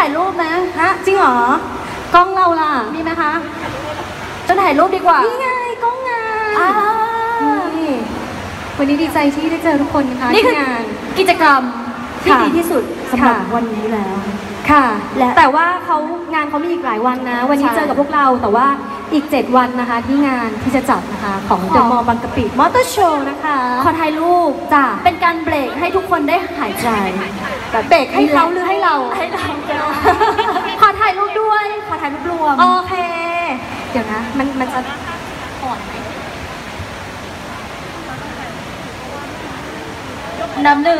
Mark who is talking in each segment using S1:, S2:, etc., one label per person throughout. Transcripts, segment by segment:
S1: ายรูปไหม
S2: ฮะจริงเหรอกล้องเราล่ะมีไหมคะจะถ่ายรูปดีกว่านี่ไงกล้องงานนี่วันนี้ดีใจที่ได้เจอทุกคนนะคะนี่คืองานกิจกรรมที่ดีที่สุดสำหรับวันนี้แล้วค่ะแต่ว่างานเขามีอีกหลายวันนะ วันนี้เจอกับพวกเราแต่ว่าอีก7วันนะคะที่งานที่จะจัดนะคะของเดอะมอลล์บางกะปิมอเตอร์โชว์นะคะขอถ่ายรูปจ้ะเป็นการเบรกให้ทุกคนได้หายใจแบบเบรกให้เขาหรือให้เราขอถ่ายรูปด้วยขอถ่ายรูปรวมโอเคเดี๋ยวนะมันจะอ่อนไหมนับ1 2 1 2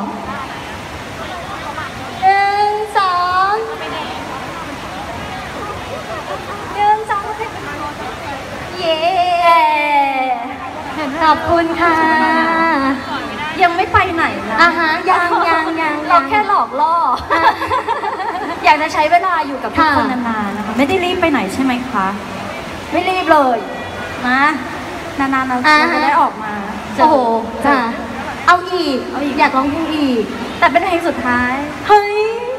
S2: เย้ขอบคุณค่ะยังไม่ไปไหนนะยังเราแค่หลอกล่ออยากจะใช้เวลาอยู่กับทุกคนนานๆนะคะไม่ได้รีบไปไหนใช่ไหมคะไม่รีบเลยนะนานๆเราจะได้ออกมาโอ้โหจ้ะเอาอีกอยากร้องเพลงอีกแต่เป็นเพลงสุดท้ายเฮ้ย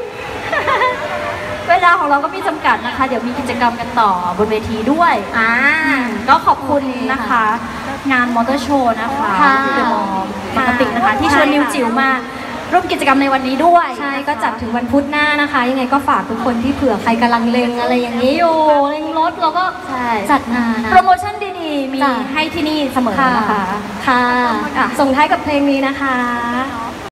S2: เวลาของเราก็มีจำกัดนะคะเดี๋ยวมีกิจกรรมกันต่อบนเวทีด้วยก็ขอบคุณนะคะงานมอเตอร์โชว์นะคะที่เดอะมอลล์บางกะปินะคะที่ชวนนิวจิ๋วมาร่วมกิจกรรมในวันนี้ด้วยใช่ก็จัดถึงวันพุธหน้านะคะยังไงก็ฝากทุกคนที่เผื่อใครกำลังเล็งอะไรอย่างนี้อยู่เล็งรถเราก็จัดงานโปรโมชั่นดีๆมีให้ที่นี่เสมอนะคะค่ะส่งท้ายกับเพลงนี้นะคะ